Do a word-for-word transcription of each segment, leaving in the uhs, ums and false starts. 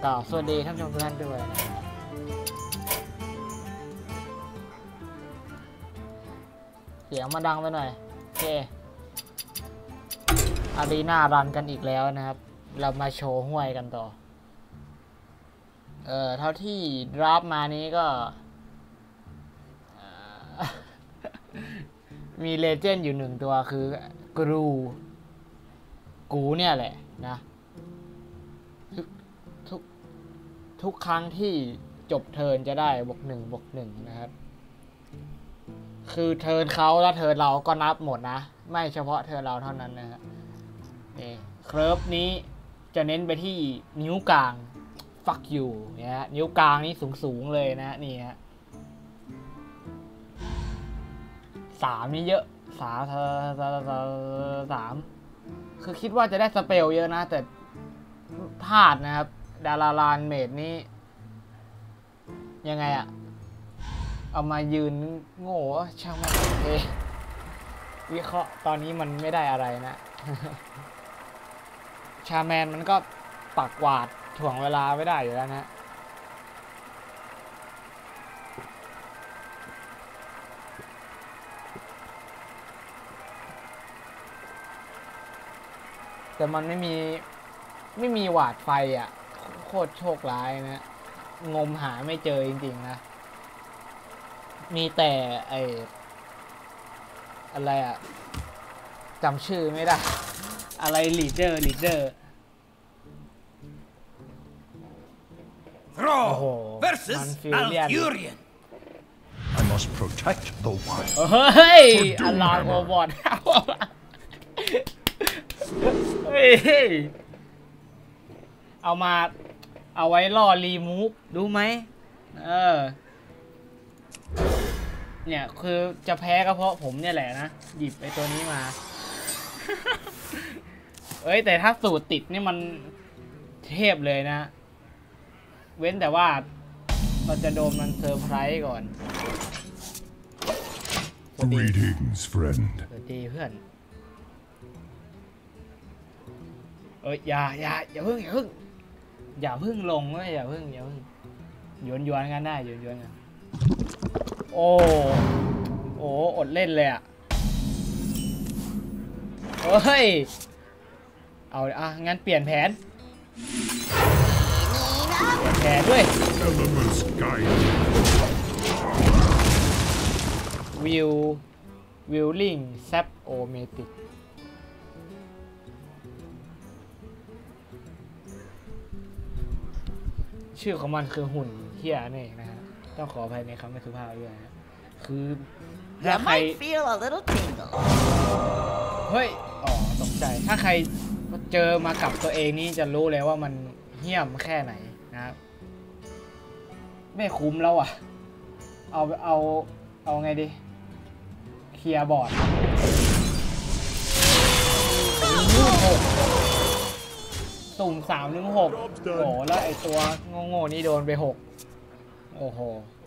ล่าวสวัสดีท่านผู้ชมทุกท่านด้วยนะเสียงมาดังไปหน่อยโอเคอารีนารันกันอีกแล้วนะครับเรามาโชว์ห้วยกันต่อเอ่อเท่าที่ดราฟมานี้ก็มีเลเจนด์อยู่หนึ่งตัวคือกรูกูเนี่ยแหละนะทุกทุกทุกครั้งที่จบเทิร์นจะได้บวกหนึ่งบวกหนึ่งนะครับคือเทิร์นเขาแล้วเทิร์นเราก็นับหมดนะไม่เฉพาะเทิร์นเราเท่านั้นนะฮะนี่เคิร์ฟนี้จะเน้นไปที่นิ้วกลาง fuck you เนี่ยนิ้วกลางนี่สูงสูงเลยนะนี่ฮะสามนี่เยอะสามสามคือคิดว่าจะได้สเปลเยอะนะแต่พลาดนะครับดาราลานเมดนี่ยังไงอะเอามายืนโง่ช่างมันเอวิเคราะห์ตอนนี้มันไม่ได้อะไรนะ ชาแมนมันก็ปักหวาดถ่วงเวลาไม่ได้อยู่แล้วนะแต่มันไม่มีไม่มีหวาดไฟอ่ะโคตรโชคร้ายนะงมหาไม่เจอจริงๆนะมีแต่ไออะไรอ่ะจำชื่อไม่ได้อะไรลีดเดอร์ลีดเดอร์โอ้โหมันฟิลเลียน I must protect the wild เฮ้ยอลาโกบอดเฮ้ยเอามาเอาไว้ล่อรีมูฟรู้ไหมเออเนี่ยคือจะแพ้ก็เพราะผมเนี่ยแหละนะหยิบไอ้ตัวนี้มาเอ้ยแต่ถ้าสูตรติดนี่มันเทพเลยนะเว้นแต่ว่าเราจะโดนมันเซอร์ไพรส์ก่อน Greetings friend สวัสดีเพื่อนเอ้ยอย่าอย่าอย่าเพิ่งอย่าเพิ่งอย่าเพิ่งลงเลยอย่าเพิ่งอย่าเพิ่งหยวนหยวนกันได้หยวนหยวนกันโอ้โอ้อดเล่นเลยอ่ะเฮ้ยเอาอ่ะงั้นเปลี่ยนแผนเปลี่ยนแผนด้วยวิววิลลิงแซปโอเมติกชื่อของมันคือหุ่นเฮียนี่นะฮะต้องขออภัยในคำไม่สุภาพด้วยนะคือถ้าใครเฮ้ยอ๋อตกใจถ้าใครเจอมากับตัวเองนี่จะรู้เลยว่ามันเหี้ยมแค่ไหนนะครับไม่คุ้มแล้วอ่ะเอาเอาเอาไงดีเคลียร์บอร์ดสุ่มสามถึงหกโอ้แล้วไอตัวโง่ๆนี่โดนไปหกโอ้โห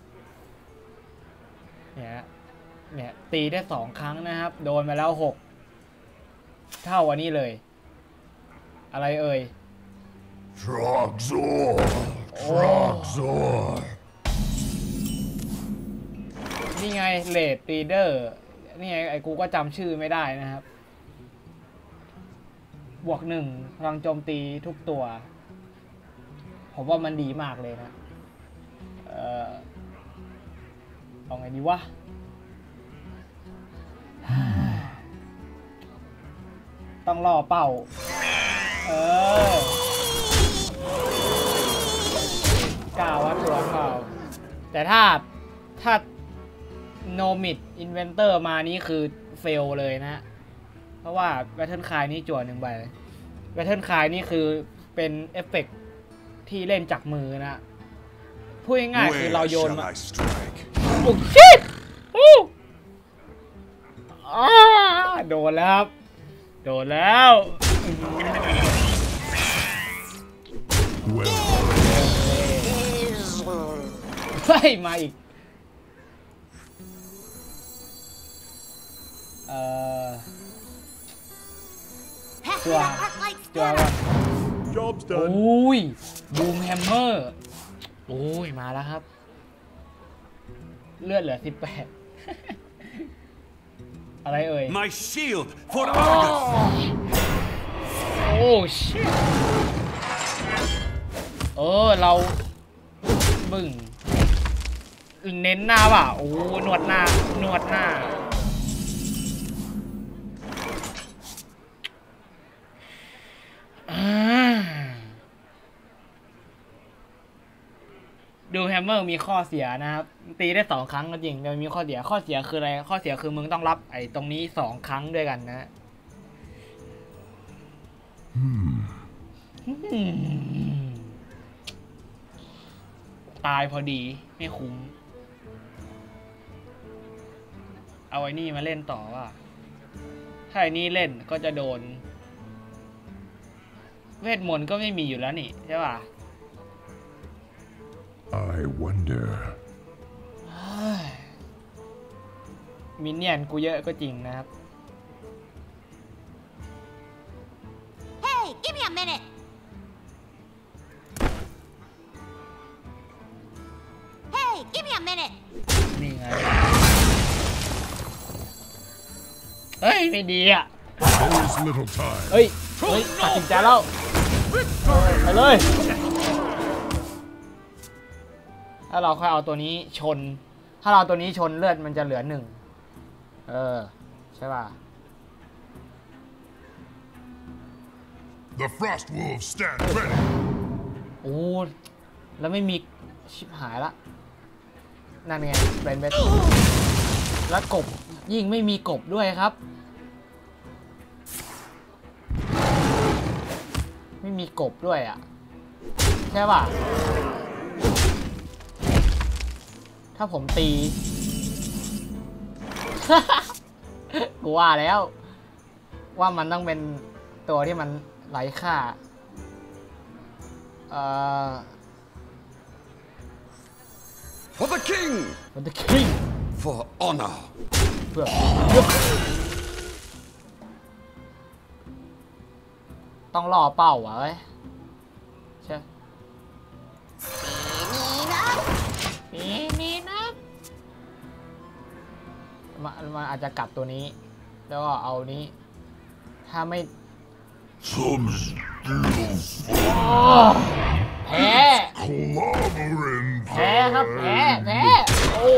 เนี่ยเนี่ยตีได้สองครั้งนะครับโดนไปแล้วหกเท่าวันนี้เลยอะไรเอ่ย Trogzor Trogzor นี่ไงเลดตีเดอร์นี่ไงไอ้กูก็จำชื่อไม่ได้นะครับบวกหนึ่งพลังโจมตีทุกตัวผมว่ามันดีมากเลยนะเออเอาไงดีวะต้องล่อเป้าเออกล่าวว่าตัวเป้าแต่ถ้าถ้าโนมิดอินเวนเตอร์มานี้คือเฟลเลยนะเพราะว่าแบทเทิลคายนี่จั่วหนึ่งใบแบทเทิลคายนี่คือเป็นเอฟเฟกที่เล่นจากมือนะพูดง่ายๆคือเราโยนมาโอ้ชิตโดนแล้วครับโดนแล้วเฮ้ยมาอีกเอ่อจัวจัวก่อน Job's โอ done. ้ยบูมแฮมเมอร์โอ้ยมาแล้วครับ เลือดเหลือสิบแปด อะไรเอ่ย My shield for Argus. โอ้ชิเออเราบึ้งเน้นหน้าว่ะโอ้หนวดหน้าหนวดหน้าดูแฮมเมอร์มีข้อเสียนะครับตีได้สองครั้งก็จริงแต่มีข้อเสียข้อเสียคืออะไรข้อเสียคือมึงต้องรับไอ้ตรงนี้สองครั้งด้วยกันนะตายพอดีไม่คุ้มเอาไอ้นี่มาเล่นต่อว่าถ้าไอ้นี่เล่นก็จะโดนเวทมนต์ก็ไม่มีอยู่แล้วนี่ใช่ป่ะ I wonder. มินเนี่ยนกูเยอะก็จริงนะครับ Hey, give me a minute. Hey, give me a minute. นี่ไงเฮ้ยไม่ดีอ่ะ There is little time. เฮ้ยเฮ้ยตัดสินใจแล้วไปเลยถ้าเราค่อยเอาตัวนี้ชนถ้าเราตัวนี้ชนเลือดมันจะเหลือหนึ่งเออใช่ป่ะ The Frost Wolves stand ready. โอ้แล้วไม่มีชิบหายละนั่นไงเป็นเบสแล้วกบยิ่งไม่มีกบด้วยครับไม่มีกบด้วยอ่ะใช่ป่ะถ้าผมตี กูว่าแล้วว่ามันต้องเป็นตัวที่มันไร้ค่าเอ่อ For the king. มันจะคิง For honor. เพื่อต้องรอเป้าอ่ะเว้ยใช่นี่นี่นะมันมันอาจจะกลับตัวนี้แล้วก็เอานี้ถ้าไม่ Some still แพ้ clobbering. แพ้ครับแพ้แพ้โอ้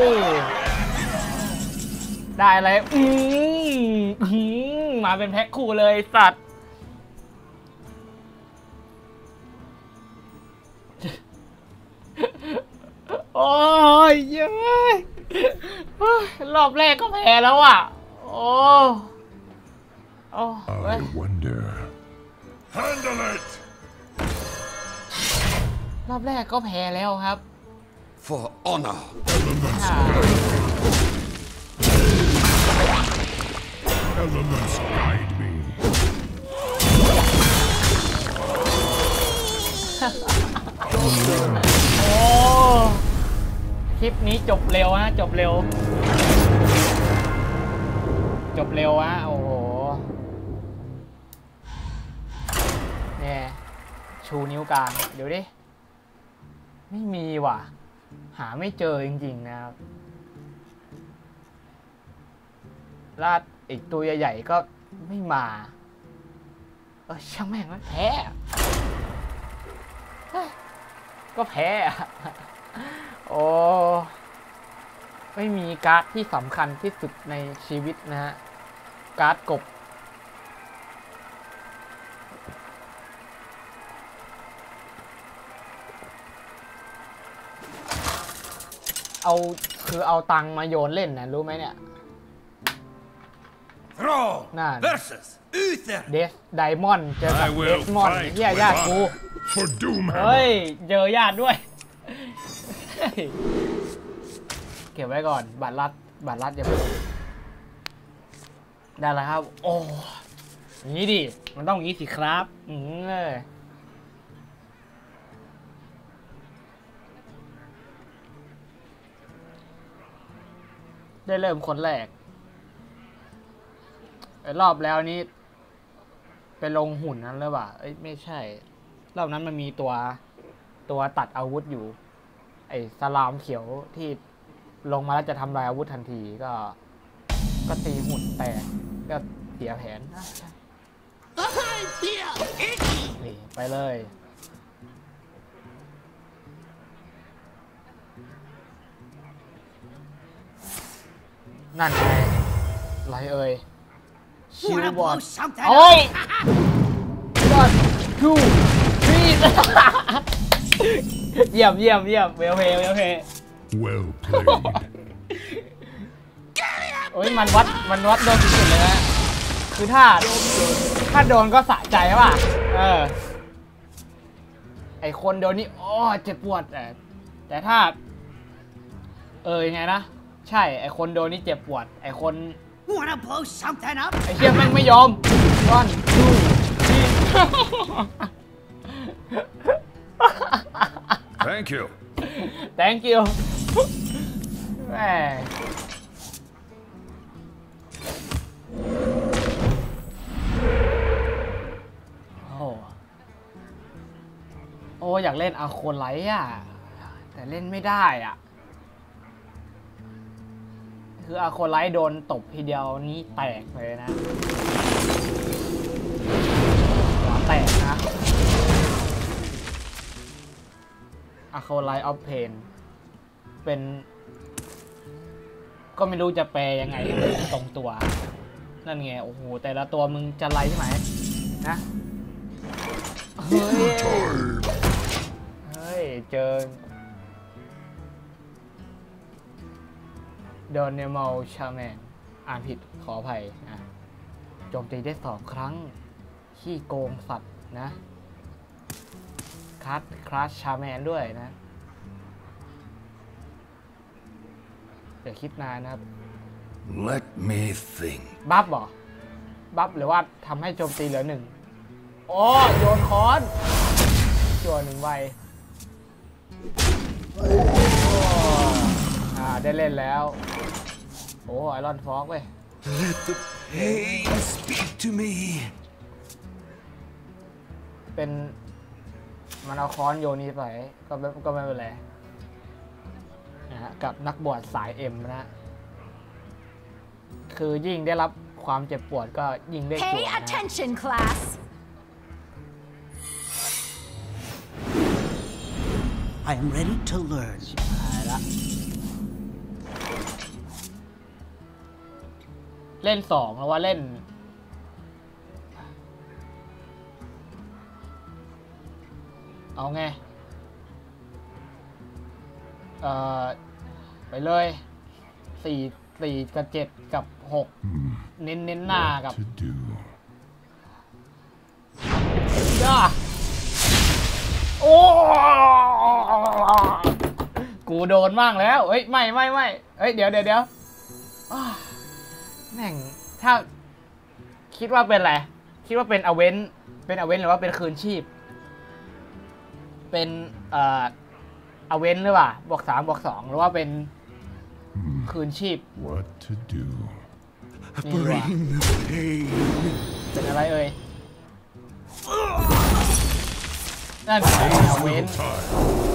ได้อะไรอืมอืมมาเป็นแพ็คคู่เลยสัตว์โอ้ยเย้ยรอบแรกก็แพ้แล้วอ่ะโอ้โอ้เว้ย I wonder. Handle it. รอบแรกก็แพ้แล้วครับ For honor. Elements ค่ะ Elements guide me. โอ้คลิปนี้จบเร็วฮะจบเร็วจบเร็วฮะโอ้โหเนี่ยชูนิ้วกลางเดี๋ยวดิไม่มีว่ะหาไม่เจอจริงๆนะครับลาดอีกตัวใหญ่ๆก็ไม่มาเออช่างแม่งมันแพ้ก็แพ้โอ้ไม่มีการ์ดที่สำคัญที่สุดในชีวิตนะฮะการ์ดกบเอาคือเอาตังค์มาโยนเล่นนะรู้ไหมเนี่ย Thrall Nah. versus Uther. เดสไดมอนด์เจอกับ I เด will สมอนด์ fight เฮีย with ญาติกู honor for Doomhammer. เฮ้ย เจอญาติด้วย เก็บไว้ก่อน บัตรลัด บัตรลัดอย่าเพิ่งได้แล้วครับ โอ้อย่างนี้ดิ มันต้องอย่างนี้สิครับ อืมเลยได้เริ่มคนแรกไอ้รอบแล้วนี้ไปลงหุ่นนั้นหรือเปล่าเอ้ยไม่ใช่รอบนั้นมันมีตัวตัวตัดอาวุธอยู่ไอ้สลามเขียวที่ลงมาแล้วจะทำลายอาวุธทันทีก็ก็ตีหุ่นแตกก็เสียแผนนี่ไปเลยนั่นไงไรเอ่ยชิวบอลโอ้ยบอลทูทีเยี่ยมเยี่ยมเยี่ยมเวลเพย์เวลเพย์ Well played. โอ้ยมันวัดมันวัดโดนสุดๆเลยนะคือถ้าถ้าโดนก็สะใจว่ะเออไอคนโดนนี่อ๋อเจ็บปวดแต่แต่ถ้าเออยังไงนะใช่ไอคนโดนนี่เจ็บปวดไอคน Wanna blow something up? ไอเชี่ยแม่งไม่ยอมก้อนดูที Thank you. thank you แหมโอ้โอ้อยากเล่นอะโคไลท์อ่ะแต่เล่นไม่ได้อ่ะคืออะโคไลท์โดนตบทีเดียวนี้แตกเลยนะหัวแตกนะอะโคไลท์ออฟเพนเป็นก็ไม่รู้จะแปลยังไงตรงตัวนั่นไงโอ้โหแต่ละตัวมึงจะไล่ใช่ไหมนะเฮ้ยเฮ้ยเจอโดนเนมอลชาแมนอ่านผิดขออภัยนะโจมตีได้สองครั้งขี้โกงสัตว์นะคัสคราชชาแมนด้วยนะเดี๋ยวคิดนานนะครับ Let me think. บัฟเหรอบัฟหรือว่าทำให้โจมตีเหลือหนึ่งโอ้โยนค้อนจั่วหนึ่งใบอ่าได้เล่นแล้วโอ้ไอรอนฟอกเว้ย Let the pain speak to me. เป็นมันเอาค้อนโยนนี้ไปก็ไม่ก็ไม่เป็นไรนะฮะกับนักบวชสายเอ็มนะคือยิ่งได้รับความเจ็บปวดก็ยิ่งได้จั่ว Pay นะ attention, class. I am ready to learn. หายละเล่นสองแล้วว่าเล่นเอาไงเอ่อไปเลยสี่สี่กับเจ็ดกับหกเน้นเน้นหน้ากับ To do. ย่าโอ้กูโดนบ้างแล้วเอ้ยไม่ไม่ไม่เอ้ยเดี๋ยวเดี๋ยวเดี๋ยวแม่งถ้าคิดว่าเป็นอะไรคิดว่าเป็นอเวนเป็นอเวนหรือว่าเป็นคืนชีพเป็นเอ่ออเวนหรือเปล่าบวกสามบวกสองหรือว่าเป็นคืนชีพ What to do? นี่ดีกว่า Bring the pain. เป็นอะไรเอ่ยนั่นไงอเวน Time.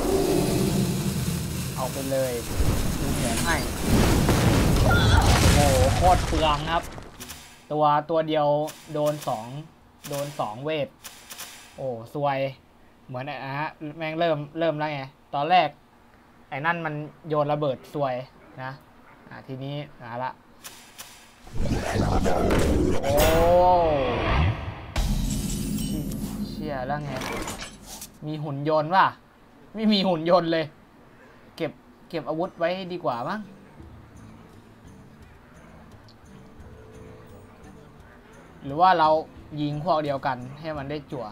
เอาไปเลยดูแผนให้โอ้โหโคตรเปลืองครับตัวตัวเดียวโดนสองโดนสองเวทโอ้ซวยเหมือนไอ้ฮะแม่งเริ่มเริ่มแล้วไงตอนแรกไอ้นั่นมันโยนระเบิดซวยนะอ่ะทีนี้มาละโอ้เชี่ยแล้วไงมีหุ่นยนต์ป่ะไม่มีหุ่นยนต์เลยเก็บเก็บอาวุธไว้ดีกว่ามั้งหรือว่าเรายิงพวกเดียวกันให้มันได้จั่ว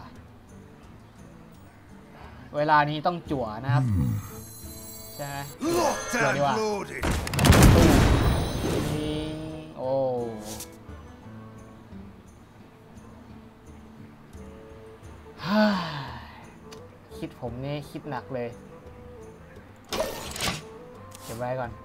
เวลานี้ต้องจั่วนะครับใช่ไหม Locked Bloody and hell. loaded. ยิงโอ้ฮ่าคิดผมนี่คิดหนักเลยเก็บไว้ก่อน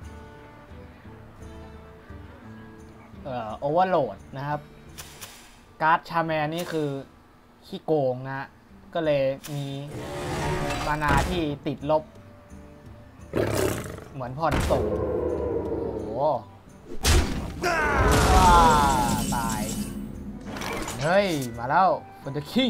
เอ่อโอเวอร์โหลดนะครับการ์ดชาแมนนี่คือขี้โกงนะ ก็เลยมีมานาที่ติดลบ เหมือนผ่อนส่งโอ้โหว้าตาย เฮ้ย มาแล้วเป็นเดอะคิง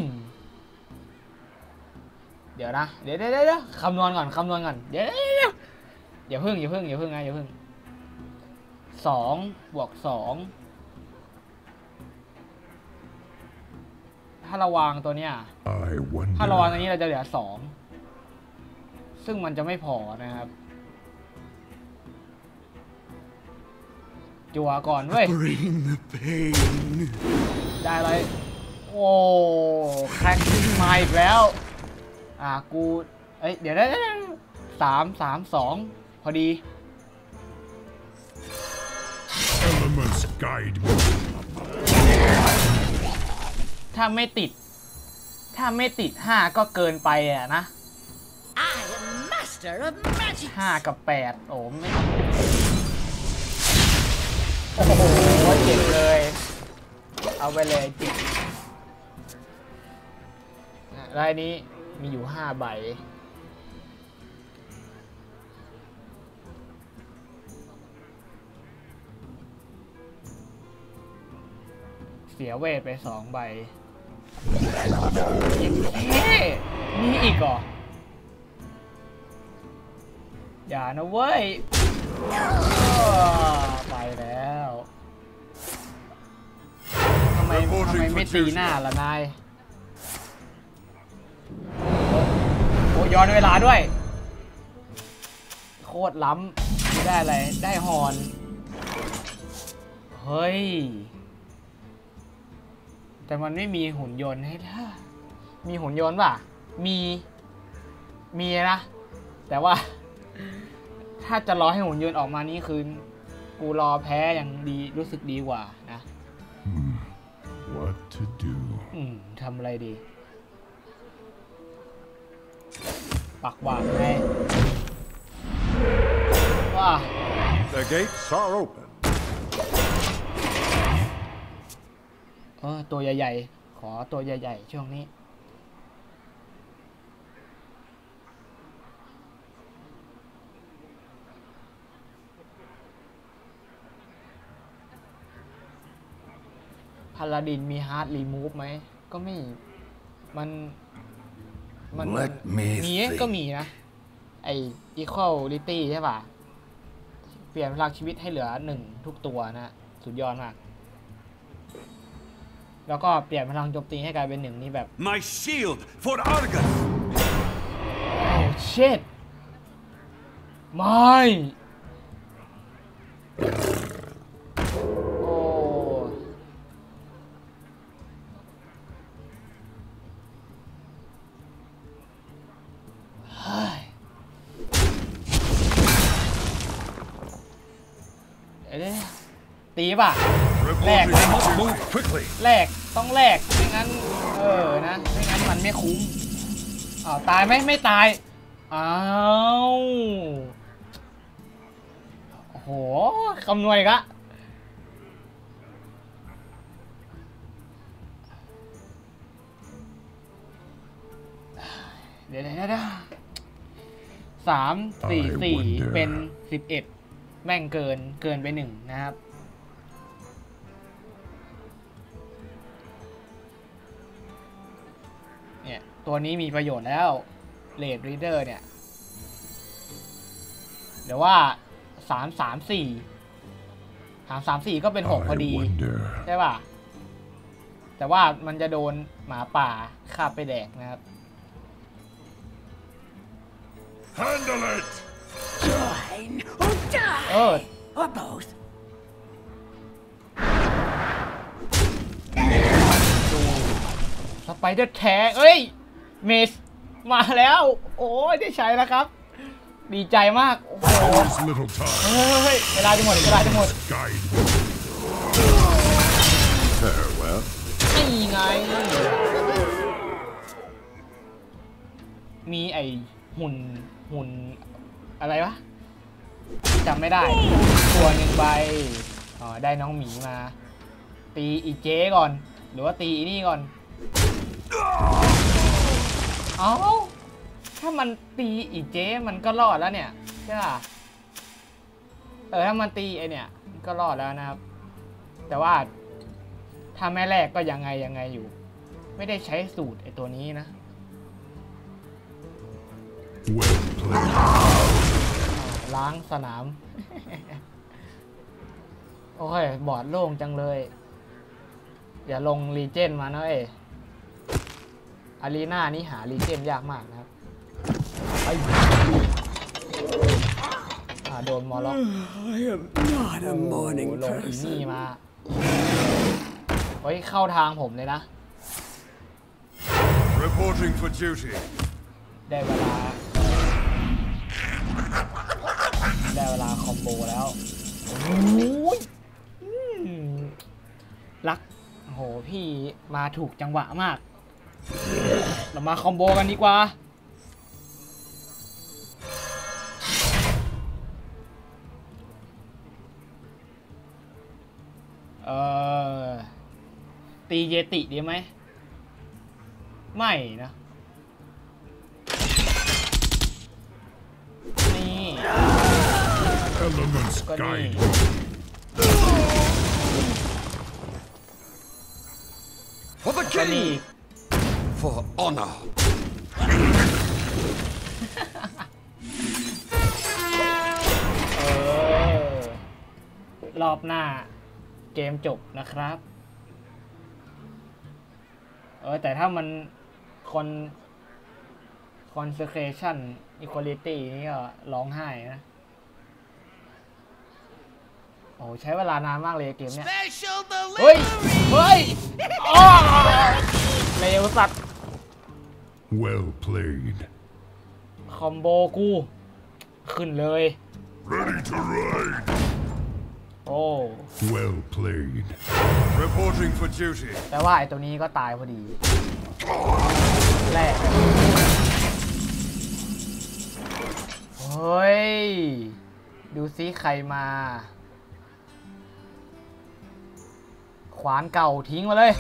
เดี๋ยวนะ เดี๋ยวเดี๋ยวเดี๋ยวคำนวณก่อน คำนวณก่อน เดี๋ยวเดี๋ยวเดี๋ยวอย่าพึ่งอย่าพึ่งอย่าพึ่งนะอย่าพึ่งสองบวกสองถ้าเราวางตัวเนี้ย I wonder. ถ้าเราวางตัวนี้เราจะเหลือสองซึ่งมันจะไม่พอนะครับ จั่วก่อนเว้ย Bring the pain. ได้เลย โอ้แคร็กมาอีกแล้ว อ่ะกู เอ้ย เดี๋ยวได้สามสามสองพอดี Elements guide me. ถ้าไม่ติด ถ้าไม่ติดห้าก็เกินไปอ่ะนะ I am master of magic. ห้ากับแปดโอ้ไม่โอ้โหเจ็บเลย เอาไปเลยเจ็บรายนี้มีอยู่ห้าใบ เสียเวทไปสองใบเฮ้มีอีกเหรอ อย่านะเว้ย ไปแล้วทำไมทำไมไม่ตีหน้าล่ะนายโอ้ย้อนเวลาด้วย โคตรล้ำไม่ได้อะไร ได้ฮอน เฮ้ย แต่มันไม่มีหุ่นยนต์ให้ท่ามีหุ่นยนต์ป่ะ มี มีนะ แต่ว่า ถ้าจะรอให้หุ่นยนต์ออกมานี่คือ กูรอแพ้อย่างดีรู้สึกดีกว่านะ Hmm. What to do? อืมทำอะไรดี ปักหวานไงว้า The gates are open. เออตัวใหญ่ๆ ขอตัวใหญ่ๆ ช่วงนี้ พาลาดินมีฮาร์ดรีมูฟไหม ก็ไม่ มัน มัน Let me มี think. ก็มีนะ ไอ equality ใช่ป่ะ เปลี่ยนพลังชีวิตให้เหลือหนึ่งทุกตัวนะ สุดยอดมาก แล้วก็เปลี่ยนพลังโจมตีให้กลายเป็นหนึ่งนี่แบบ My shield for Argus. โอ้เชิดไม่โอ้เฮ้ยเดี๋ยวดิตีป่ะ Reporting Left. must move quickly. แลกต้องแลกไม่งั้น เออนะ ไม่งั้นมันไม่คุ้มอ้าวตายไหมไม่ตายอ้าวโอ้โหคำนวณอีกละเดี๋ยวเดี๋ยวเดี๋ยวสามสี่สี่เป็นสิบเอ็ดแม่งเกินเกินไปหนึ่งนะครับเนี่ยตัวนี้มีประโยชน์แล้วเลดรีเดอร์เนี่ยเดี๋ยวว่าสามสามสี่สามสามสี่ก็เป็นหกพอ I ดี wonder. ใช่ป่ะ แต่ว่ามันจะโดนหมาป่าคาบไปแดกนะครับ Handle it. Join or die. เออ Or both. ดูสไปเดอร์แทงเอ้ยเมสมาแล้ว โอ้ยได้ใช้แล้วครับ ดีใจมาก โอ้โห There's little time. เฮ้ยเวลาจะหมดเวลาจะหมด Guide me. Farewell. นี่ไง มีไอหุ่นหุ่นอะไรวะจำไม่ได้ ตัวหนึ่งใบอ๋อได้น้องหมีมา ตีอีเจ๊ก่อนหรือว่าตีอีนี่ก่อนเอ้าถ้ามันตีอีเจ๊มันก็รอดแล้วเนี่ยใช่ป่ะเออถ้ามันตีไอเนี่ยมันก็รอดแล้วนะครับแต่ว่าถ้าแม่แรกก็ยังไงยังไงอยู่ไม่ได้ใช้สูตรไอตัวนี้นะ Well played. ล้างสนาม โอ้ยบอร์ดโล่งจังเลยอย่าลงรีเจนมานะเอ้ยอารีนานี่หารีเจนยากมากนะครับไอ้โดนมอลล็อก I am not a morning ลงอีนี่ person. มาเฮ้ยเข้าทางผมเลยนะ Reporting for duty. ได้เวลาได้เวลาคอมโบแล้วโอ้ยรักโอ้โหพี่มาถูกจังหวะมากเรามาคอมโบกันดีกว่าเออตีเยติดีไหมไม่นะนี่ Elements Good guide knee. me. For the ก็นี่ king. For honor. เออรอบหน้าเกมจบนะครับเออแต่ถ้ามันคอน consecration equality นี่ก็ร้องไห้นะโอ้ใช้เวลานานมากเลยเกมเนี้ย Special เฮ้ย เฮ้ยอ้อเร็วสัตว์ Well played. คอมโบกูขึ้นเลย Ready to ride. โอ้ Well played. Reporting for duty. แต่ว่าไอ้ตัวนี้ก็ตายพอดีแรกเฮ้ย ดูซิใครมา ขวานเก่าทิ้งมาเลย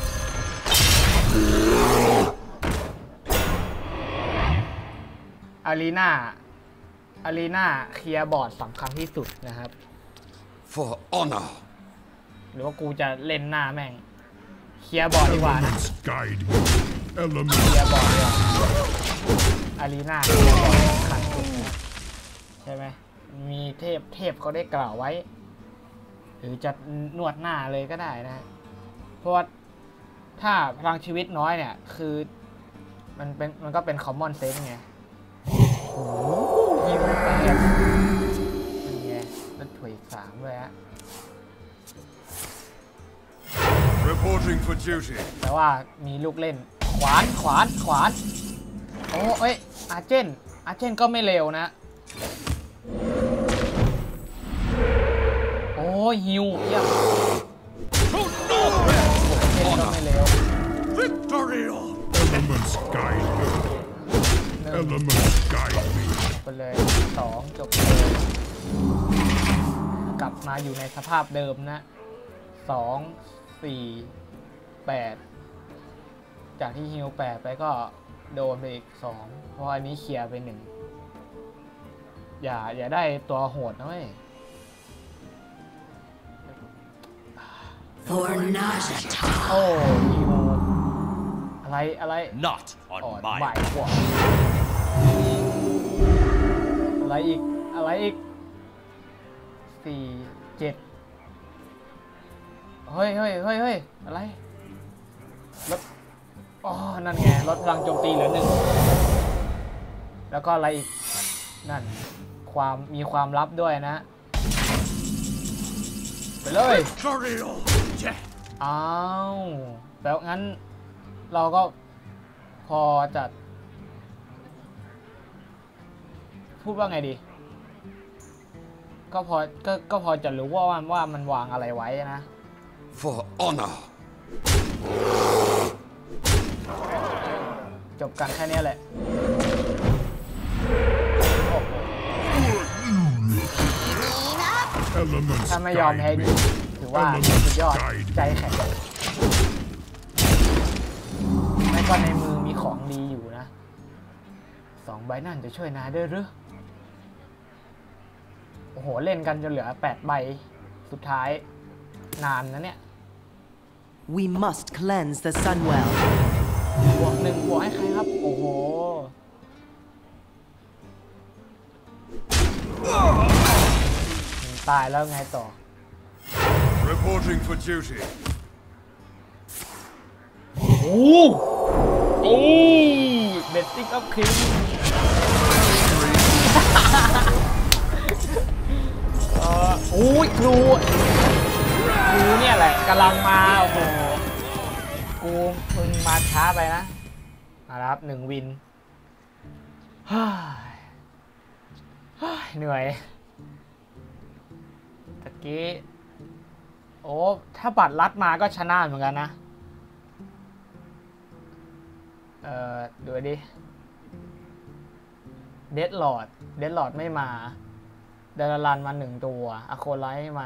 อารีนาอารีนาเคลียร์บอร์ดสำคัญที่สุดนะครับ For honor. หรือว่ากูจะเล่นหน้าแม่งเคลียร์บอร์ดดีกว่านะ Elements guide me. เคลี Elements ยร์บอร์ดดีกว่าอารีนาเคลียร์บอร์ดสำคัญสุดนะใช่ไหมมีเทพเทพเขาได้กล่าวไว้ หรือจะนวดหน้าเลยก็ได้นะเพราะว่าถ้าพลังชีวิตน้อยเนี่ยคือมันเป็นมันก็เป็นคอมมอนเซนส์ไงโอ้โหยิงแปดนี่ไงแล้วถุยสามเลยฮะ Reporting for duty. แต่ว่ามีลูกเล่นขวานขวานขวานโอ้เอ้ยอาเจนอาเจนก็ไม่เร็วนะโอ้ฮิวเยี่ยมอาเจนก็ไม่เร็ว Victory. elements guide me. หนึ่ง Elements guide me. ไปเลยสองจบเลยกลับมาอยู่ในสภาพเดิมนะสองสี่แปดจากที่ฮิวแปดไปก็โดนไปอีกสองเพราะอันนี้เคลียร์ไปหนึ่งอย่าอย่าได้ตัวโหดนะเว้ย For Nazata. โอ้ฮิวอะไรอะไร Not อ่อน on บ่าย my กว่าอะไรอีกอะไรอีกสี่เจ็ดเฮ้ยเฮ้ยเฮ้ยเฮ้ยอะไรลดอ๋อนั่นไงลดพลังโจมตีเหลือหนึ่งแล้วก็อะไรอีกนั่นความมีความลับด้วยนะไปเลย Victory. Yeah. อ้าวแปลว่างั้นเราก็พอจะพูดว่าไงดีก็พอก็ก็พอจะรู้ว่าว่ามันวางอะไรไว้นะ For honor. จบกันแค่นี้แหละ Elements ถ้าไม่ยอมแพ้ guide ดี me. ถือว่าสุดยอดใจแข็งว่าในมือมีของดีอยู่นะสองใบนั่นจะช่วยนายได้หรือโอ้โหเล่นกันจนเหลือแปดใบสุดท้ายนานนะเนี่ย We must cleanse the Sunwell. บวกหนึ่งบวกให้ใครครับโอ้โหตายแล้วไงต่อ Reporting for duty. โอ้โหโอ้เบสติ้งอัพคิงเออโอ้ยครูครูเนี่ยแหละกำลังมาโอ้โหกูมึงมาช้าไปนะมาแล้วครับหนึ่งวินเหนื่อยตะกี้โอ้ถ้าบัตรลัดมาก็ชนะเหมือนกันนะเอ่อดูดิเดดลอร์ดเดดลอร์ดไม่มาเดลลันมาหนึ่งตัวอะโคไลท์มา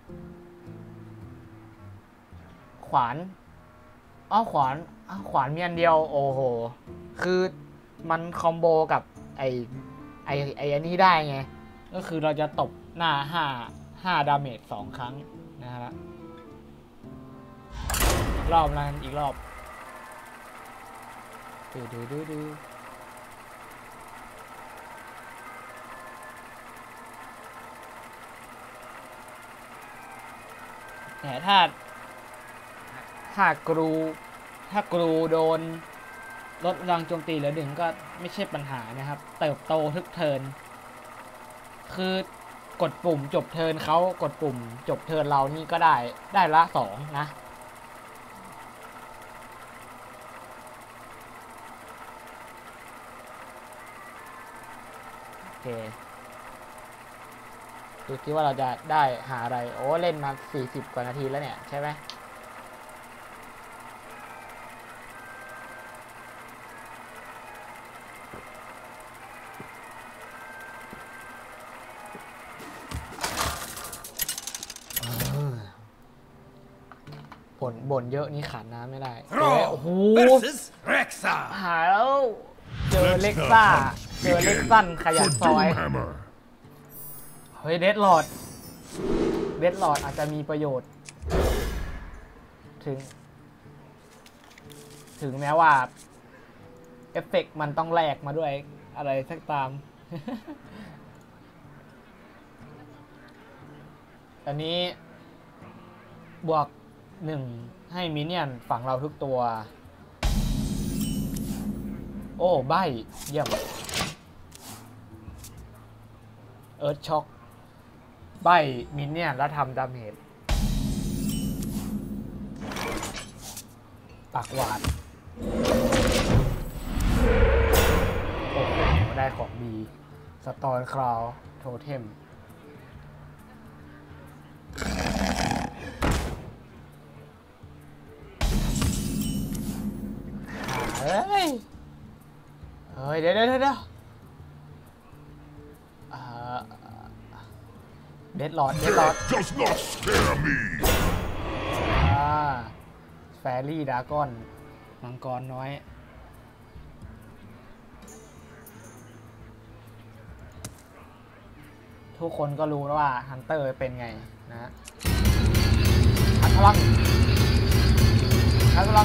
ขวานอ้าวขวานอ้าวขวานมีอันเดียวโอ้โหคือมันคอมโบกับไอไอไออันนี้ได้ไงก็คือเราจะตบหน้าห้าห้าดาเมจสองครั้งนะฮะรอบนั้นอีกรอบดูดูดูดูแต่ถ้าถ้ากรูถ้ากรูโดนลดพลังโจมตีเหลือหนึ่งก็ไม่ใช่ปัญหานะครับเติบโตทุกเทิร์นคือกดปุ่มจบเทิร์นเขากดปุ่มจบเทิร์นเรานี่ก็ได้ได้ละสองนะโอเคดูคิดว่าเราจะได้หาอะไรโอ้เล่นมาสี่สิบกว่านาทีแล้วเนี่ยใช่ไหมบ่นบ่นเยอะนี่ขาดน้ำไม่ได้โอ้โห versus Rexa. หาแล้วเจอเล็กซ่าเจอเล็กสั้นขยันซอย Doomhammer. เฮ้ยเดดลอร์ดเดดลอร์ดอาจจะมีประโยชน์ถึงถึงแม้ว่าเอฟเฟกต์มันต้องแลกมาด้วยอะไรสักตาม อันนี้บวกหนึ่งให้มินเนี่ยนฝั่งเราทุกตัวโอ้ใบเยี่ยมเอิร์ธช็อคใบมินเนี่ยนแล้วทำดาเมจปากหวานโอ้โหได้ของดีสตอร์คราวโทเทมเฮ้ยเฮ้ยเดี๋ยวเดี๋ยวเดี๋ยวเดดลอร์ดเดดลอร์ด Does not scare me. อ่าแฟรี่ดากอนมังกรน้อยทุกคนก็รู้แล้วว่าฮันเตอร์เป็นไงนะอัดพลังอัดพลัง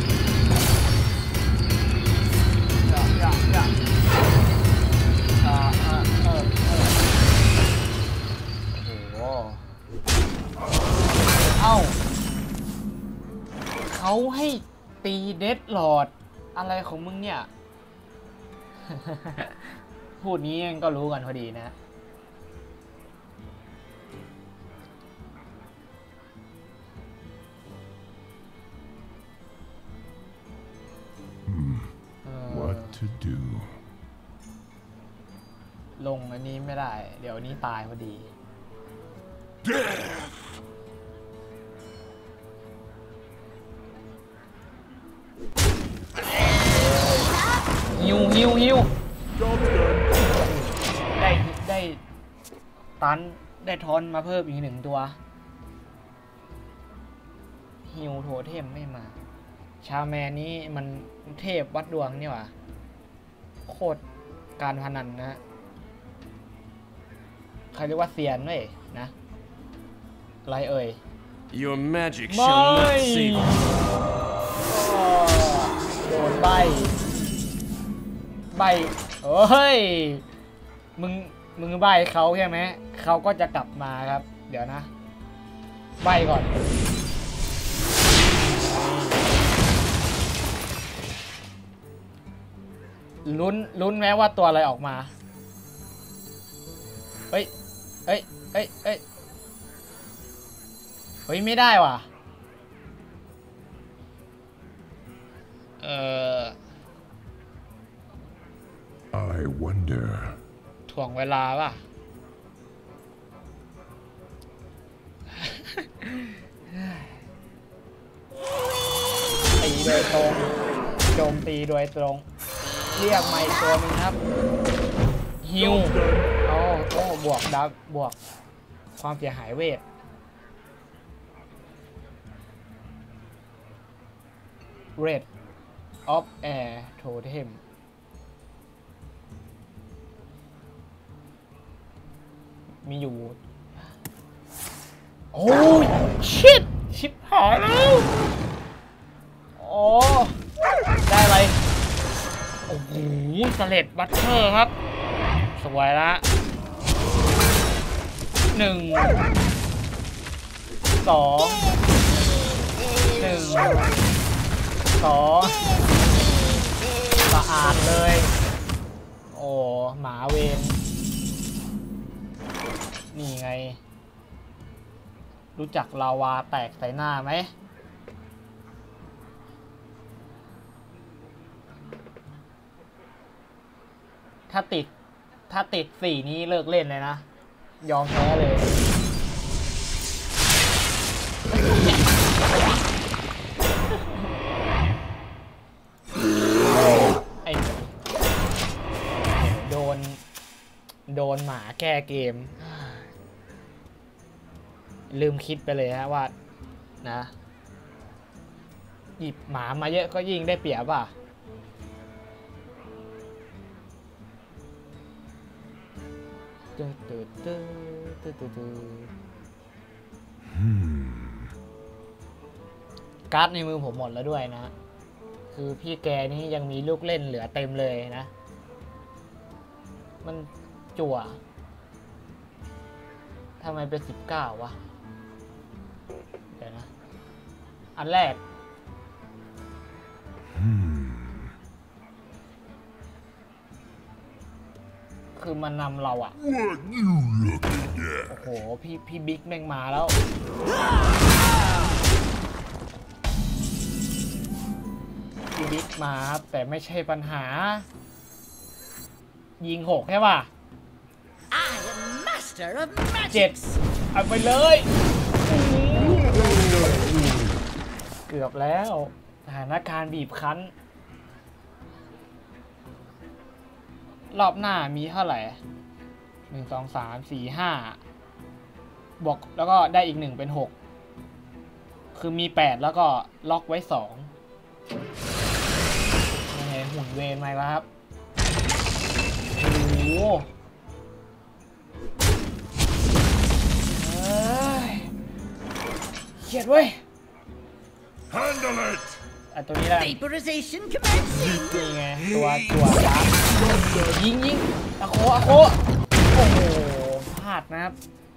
อย่าอย่าอย่าอ่าเออเออเออโอ้โหเอ้าเขาให้ตีเดดลอร์ดอะไรของมึงเนี่ย พูดนี้ก็รู้กันพอดีนะ What to do? ลงอันนี้ไม่ได้เดี๋ยวนี้ตายพอดี Death. ฮิวฮิวฮิวได้ได้ตันได้ทอนมาเพิ่มอีกหนึ่งตัวฮิวโทเทมไม่มาชาแมนนี้มันเทพวัดดวงนี่หว่าโคตรการพนันนะใครเรียกว่าเซียนเว้ยนะอะไรเอ่ย Your magic ไม่ shall not save you. โดนใบใบเฮ้ยมึงมึงใบเขาใช่ไหมเขาก็จะกลับมาครับเดี๋ยวนะใบก่อนลุ้นลุ้นแม้ว่าตัวอะไรออกมาเฮ้ยเฮ้ยเฮ้ยเฮ้ยเฮ้ยไม่ได้ว่ะเออ I wonder. ถ่วงเวลาป่ะ ตีโดยตรงโจมตีโดยตรงเรียกไมค์ตัวหนึงครับฮิวโอ้โอ้บวกดับบวกความเสียหายเวทเรดออฟแอร์โทเทมมีอยู่โอ้ยชิดชิบหายแล้วโอ้ได้อะไรโอ้โหสเลดบัตเตอร์ครับสวยละหนึ่งสองหนึ่งสองสะอาดเลยโอ้หมาเวนนี่ไงรู้จักลาวาแตกใส่หน้าไหมถ้าติดถ้าติดสี่นี้เลิกเล่นเลยนะยอมแพ้เลยไอ้โดนโดนหมาแก้เกมลืมคิดไปเลยฮะว่านะหยิบหมามาเยอะก็ยิ่งได้เปรียบป่ะตึ๊ดตึ๊ดตึ๊ดตึ๊ดตึ๊ดตึ๊ดการ์ดในมือผมหมดแล้วด้วยนะคือพี่แกนี่ยังมีลูกเล่นเหลือเต็มเลยนะมันจั่วทำไมเป็นสิบเก้าวะเดี๋ยวนะอันแรกคือมันนำเราอะโอ้โหพี่พี่บิ๊กแม่งมาแล้วพี่บิ๊กมาครับแต่ไม่ใช่ปัญหายิงหกใช่ป่ะ I am master of เจ็ด magic. เอาไปเลยเกือบแล้วสถานการณ์บีบคั้นรอบหน้ามีเท่าไหร่หนึ่งสองสามสี่ห้าบวกแล้วก็ได้อีกหนึ่งเป็นหกคือมีแปดแล้วก็ล็อกไว้สองนี่ไงหุ่นเวนมาแล้วครับโอ้โหเขียดเว้ย Handle it! อ่ะตัวนี้แหละ Vaporization commencing. นี่ไงตัวตัวสามยิงยิงอะโคอะโคโอ้โหพลาดนะครับ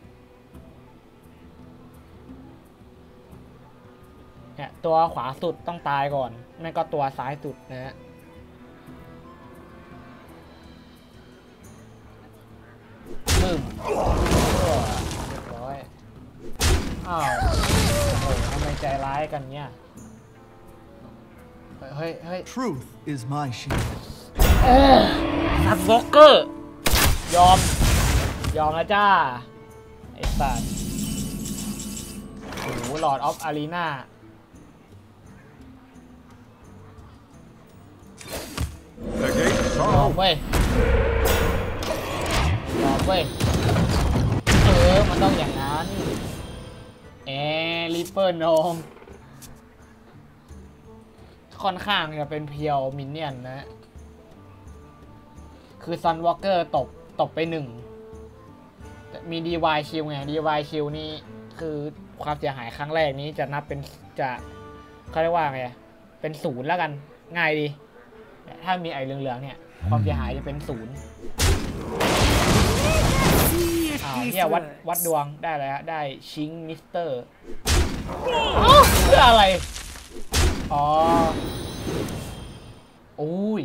เนี่ยตัวขวาสุดต้องตายก่อนไม่ก็ตัวซ้ายสุดนะฮะบึ้มเรียบร้อยอ้าวโอ้โหทำไมใจร้ายกันเนี่ยเฮ้ยเฮ้ย Truth is my shield. ซับบล็อกเกอร์ยอมยอมแล้วจ้าไอ้สัตว์โอ้โหลอร์ดออฟอารีนา The gates ยอ are มเว้ยยอมเว้ยเออมันต้องอย่างนั้นแอร์ริปเปอร์โนมค่อนข้างจะเป็นเพียวมินเนี่ยนนะคือซันวอล์กเกอร์ตบตบไปหนึ่งมี ดี วาย ชิลไง ดี วาย ชิลนี่คือความเสียหายครั้งแรกนี้จะนับเป็นจะเขาเรียกว่าไงเป็นศูนย์แล้วกันง่ายดีถ้ามีไอ้เหลืองๆเนี่ยความเสียหายจะเป็นศูนย์อ้าวเนี่ยวัดวัดดวงได้แล้วได้ชิงมิสเตอร์เพื่ออะไรอ๋อโอ้ย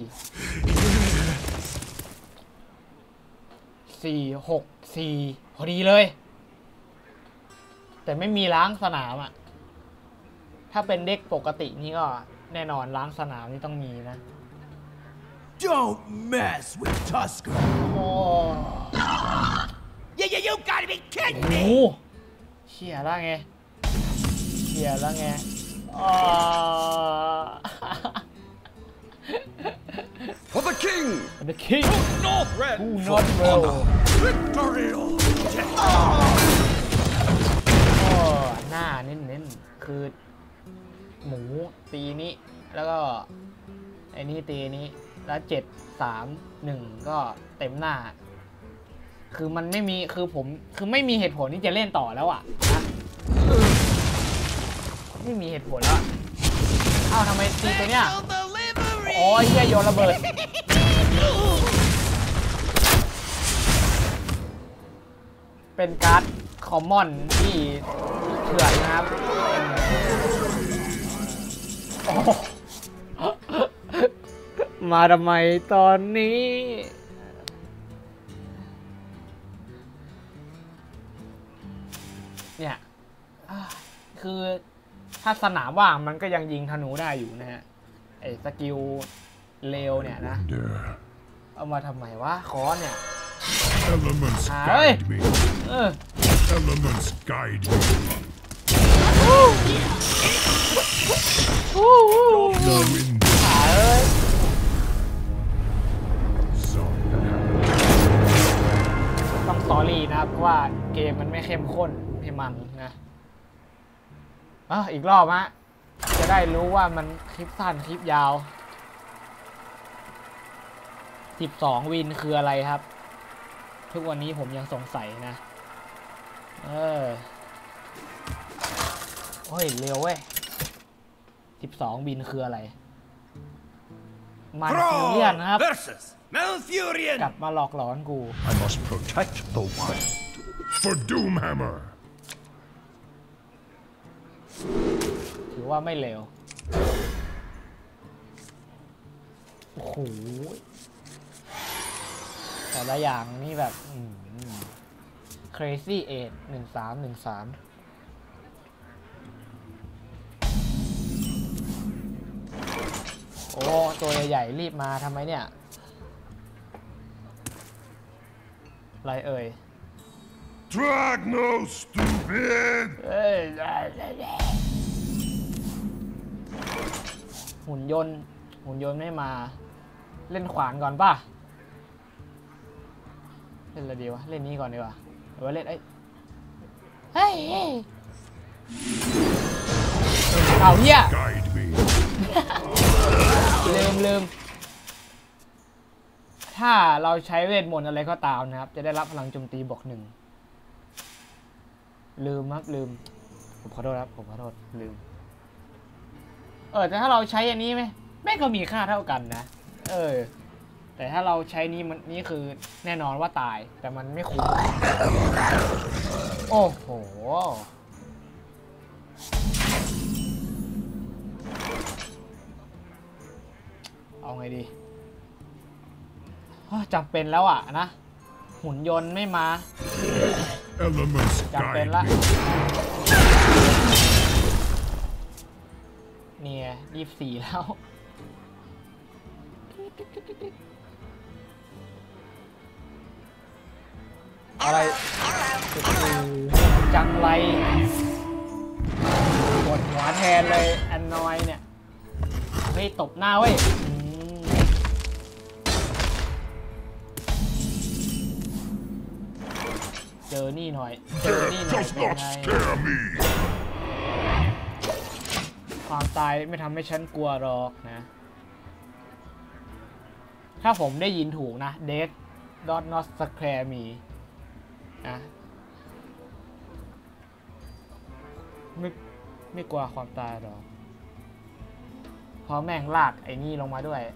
สี่หกสี่พอดีเลยแต่ไม่มีล้างสนามอ่ะถ้าเป็นเด็กปกตินี่ก็แน่นอนล้างสนามนี่ต้องมีนะ Don't mess with Tusker. โอ้ You, you, you gotta be โห kidding me! เชี่ยแล้วไงเชี่ยแล้วไงอ๋อ For the king! The King North Red! Who not well Victory or death! โอ้หน้าเน้นๆคือหมูตีนี้แล้วก็ไอ้นี่ตีนี้แล้วเจ็ดสามหนึ่งก็เต็มหน้าคือมันไม่มีคือผมคือไม่มีเหตุผลที่จะเล่นต่อแล้วอ่ะนะไม่มีเหตุผลแล้วอ้าวทำไมตีตัวเนี้ยอ๋อเฮียโยนระเบิดเป็นการ์ดคอมมอนที่เถื่อนนะครับโอ้มาทำไมตอนนี้เนี่ยคือถ้าสนามว่างมันก็ยังยิงธนูได้อยู่นะฮะไอ้สกิลเลวเนี่ยนะเอามาทำไมวะคอนเนี่ย Elements Hey. guide me. เออ Elements guide me. The wind ขาเอ้ย sun. ต้องสอรี่นะครับเพราะว่าเกมมันไม่เข้มข้นให้มันนะอ่ะอีกรอบฮะจะได้รู้ว่ามันคลิปสั้นคลิปยาวสิบสองวินคืออะไรครับทุกวันนี้ผมยังสงสัยนะเออโอ้ยเร็วเว้ยสิบสองวินคืออะไรมันฟิวเรียนครับ versus Malfurion. กลับมาหลอกหลอนกู I must protect the wild. For Doomhammer. ถือว่าไม่เร็วโอ้โหแต่ละอย่างนี่แบบ crazy eight หนึ่งสามหนึ่งสามโอ้ตัวใหญ่ๆรีบมาทำไมเนี่ยอะไรเอ่ย Drag no stupid. เอ้ยหุ่นยนต์หุ่นยนต์ไม่มาเล่นขวานก่อนป่ะเล่นอะไรดีวะเล่นนี้ก่อนดีกว่าหรือว่าเล่นไอ้เฮ้ยเอาเหี้ย Guide me. ลืมลืมถ้าเราใช้เวทมนต์อะไรก็ตามนะครับจะได้รับพลังโจมตีบวกหนึ่งลืมครับลืมผมขอโทษครับผมขอโทษลืมเออแต่ถ้าเราใช้อันนี้ไหมแม่งก็มีค่าเท่ากันนะเออแต่ถ้าเราใช้นี้มันนี่คือแน่นอนว่าตายแต่มันไม่คุ้มโอ้โหเอาไงดีจำเป็นแล้วอ่ะนะหุ่นยนต์ไม่มา Elements จำเป็น guide ละ me. เนี่ยยี่สิบสี่แล้วอะไรโอ้โหจังไรปวดหัวแทนเลยแอนนอยเนี่ยเฮ้ยตบหน้าเว้ยอืมเจอนี่หน่อยเจอนี่หน่อย Does เป็น not ไง scare me. ความตายไม่ทำให้ฉันกลัวหรอกนะถ้าผมได้ยินถูกนะ Death does not scare me นะไม่ไม่กลัวความตายหรอกเพราะแม่งลากไอ้นี่ลงมาด้วย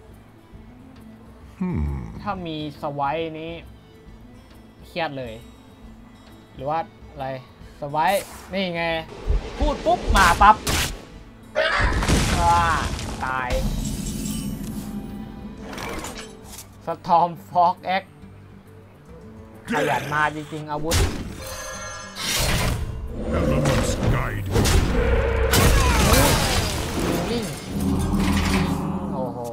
Hmm. ถ้ามีสไวท์นี้เครียดเลย หรือว่าอะไรสไวท์นี่ไง พูดปุ๊บมาปั๊บว้าตายสตอมฟอกแอคขยันมาจริงๆอาวุธ Elements guide me. วิ่งโอ้โห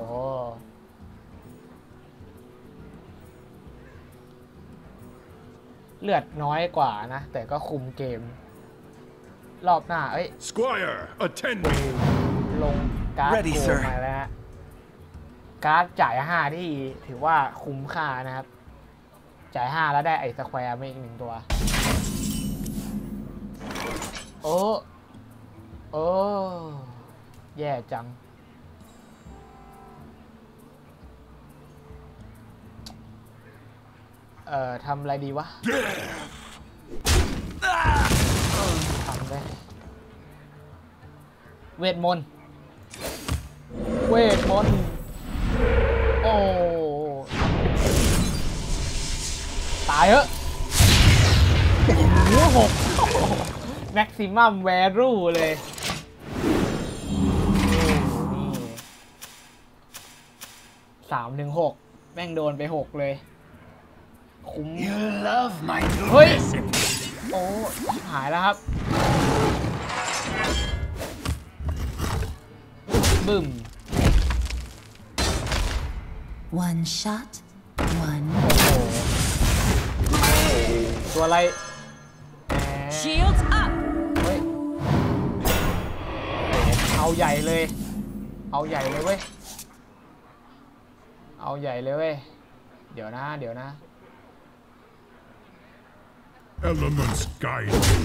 เลือดน้อยกว่านะ แต่ก็คุมเกม รอบหน้าเอ้ย Squire, attend me. ลงการ์ด Ready, โก sir. มาแล้วฮะการ์ดจ่ายห้าที่ถือว่าคุ้มค่านะครับ จ่ายห้าแล้วได้ไอ้สแควร์มาอีกหนึ่งตัว โอ้โอ้แย่จัง เอ่อทำอะไรดีวะทำได้เวทมนต์เวทมนต์โอ้ตายเหอะหัวหกแม็กซิมัมแวลูเลยนี่สามถึงหกแม่งโดนไปหกเลยคุ้ม You love my เฮ้ย recipe. โอ้หายแล้วครับบึ้ม One shot, one. โอ้โหตัวอะไรแหม Shields up. เฮ้ยเอาใหญ่เลย เอาใหญ่เลยเว้ย เอาใหญ่เลยเว้ย เดี๋ยวนะ เดี๋ยวนะ Elements guide me.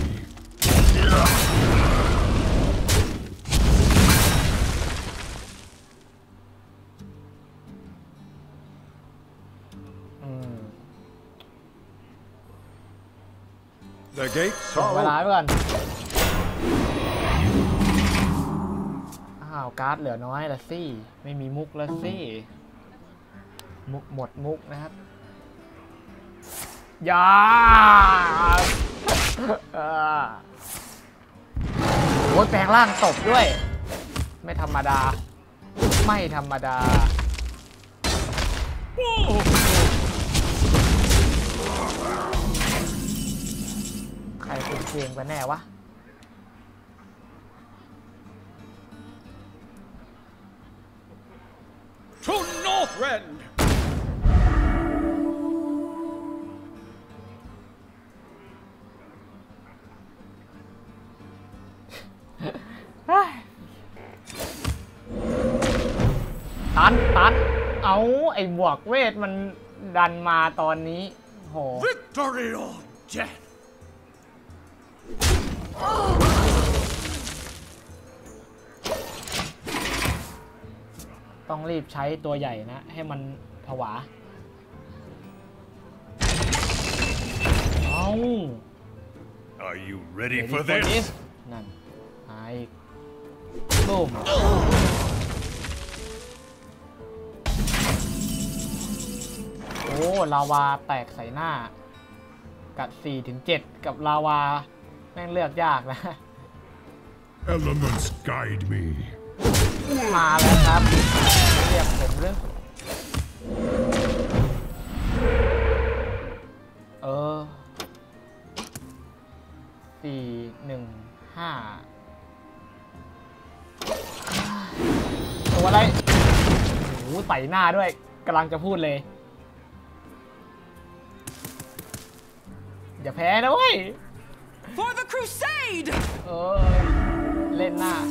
อืม The gates ส่ง are เวลา open. ไปก่อน อ้าว การ์ดเหลือน้อยละสิ ไม่มีมุกละสิ มุกหมดมุกนะครับยาโอ้ยแปลงร่างตบด้วย ไม่ธรรมดา ไม่ธรรมดา ใครเป็นเกมกันแน่วะ To Northrend. ตันตันเอาไอ้บวกเวทมันดันมาตอนนี้โห Victory or death. ต้องรีบใช้ตัวใหญ่นะ ให้มันผวา เอา Are you ready Ready for for this? this? นั่นหายบูมโอ้ลาวาแตกใส่หน้า กับ สี่ถึงเจ็ด กับลาวา แม่งเลือกยากนะ Elements guide me. มาแล้วครับ เรียกผมเรื่องเออสี่หนึ่งห้าตัวอะไรโอ้โหไต่หน้าด้วยกำลังจะพูดเลย อย่าแพ้นะเว้ย For the crusade! เออเล่นหน้า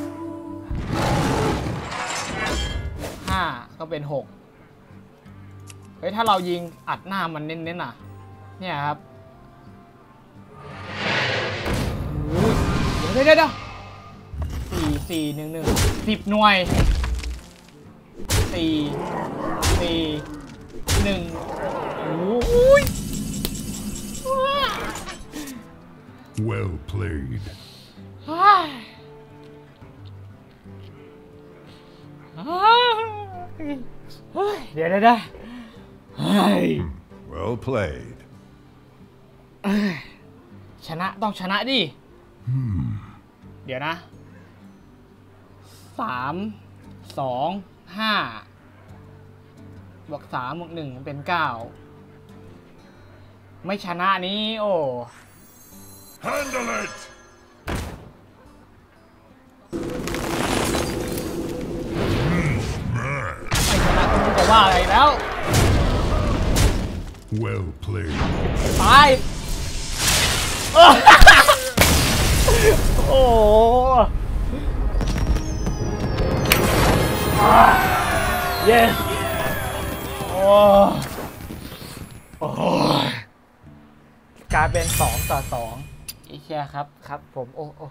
ห้าก็เป็นหกเฮ้ยถ้าเรายิงอัดหน้ามันเน้นๆน่ะเนี่ยครับโอ้ยเดี๋ยวเดี๋ยวเดี๋ยวสี่สี่สี่หนึ่งหนึ่งสิบหน่วยสี่สี่หนึ่งโอ้ย Well played. เดี๋ยวได้ได้ Well played. ชนะต้องชนะดิ เดี๋ยวนะสามสองห้าบวกสามบวกหนึ่งเป็นเก้าไม่ชนะนี้โอ้ Handle it! ไม่ชนะก็ไม่รู้จะว่าอะไรแล้ว Well played. ตาย โอ้เย้โอ้โอ้กลายเป็นสองต่อสองอีเชียครับครับผมโอ้โอ้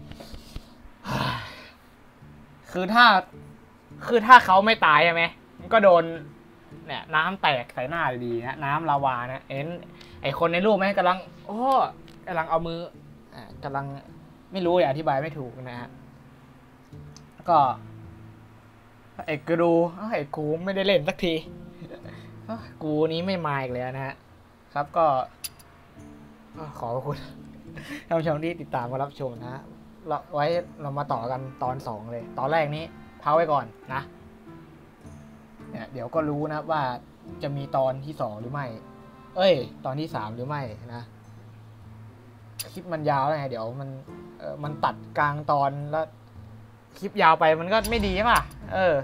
คือถ้าคือถ้าเขาไม่ตายใช่ไหมมันก็โดนเนี่ยน้ำแตกใส่หน้าดีนะน้ำลาวานะเอ็นไอคนในรูปไหมกำลังโอ้กำลังเอามืออ่ากำลังไม่รู้อย่าอธิบายไม่ถูกนะฮะก็ไอ้กูไอ้กูไม่ได้เล่นสักทีกูนี้ไม่มาอีกแล้วนะฮะครับก็ขอบคุณท่านผู้ชมที่ติดตามมารับชมนะฮะเราไว้เรามาต่อกันตอนสองเลยตอนแรกนี้พักไว้ก่อนนะเนี่ยเดี๋ยวก็รู้นะว่าจะมีตอนที่สองหรือไม่เอ้ยตอนที่สามหรือไม่นะคลิปมันยาวแล้วไงเดี๋ยวมันเออมันตัดกลางตอนแล้วคลิปยาวไปมันก็ไม่ดีใช่ป่ะเออ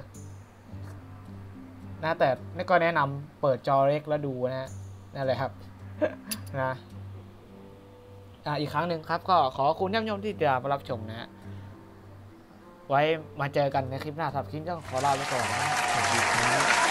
นะแต่นี่ก็แนะนำเปิดจอเล็กแล้วดูนะนั่นแหละครับนะอ่ะอีกครั้งหนึ่งครับก็ขอขอบคุณท่านผู้ชมที่ติดตามรับชมนะฮะไว้มาเจอกันในคลิปหน้าสำหรับคลิปนี้ก็ขอลาไปก่อนนะสวัสดีครับ